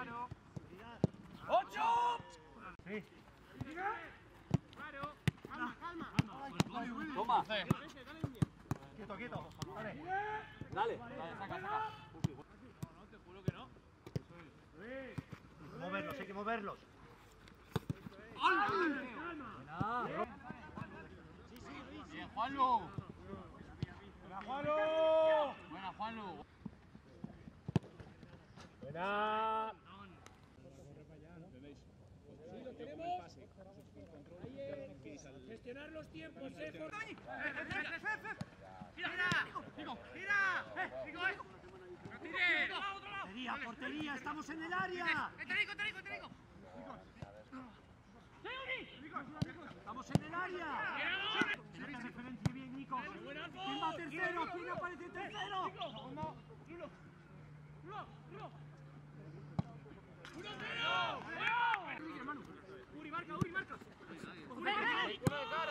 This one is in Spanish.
¡Ocho! Sí. Claro. Calma, calma. Toma. Quieto, quieto. Vale. Dale. Saca. No, te juro que no. Hay que moverlos, hay que moverlos. Bien, Juanlu. ¡Buena, Juanlu! Buena, Juanlu. ¡Buena! Sí, lo tenemos. Ahí es gestionar los tiempos, ¡Gira! ¡No tires! Portería, portería, estamos en el área. ¡Enterico! Estamos en el área. No te referencie bien, Nico. ¿Quién va tercero? ¿Quién aparece tercero? ¡Uri, marca!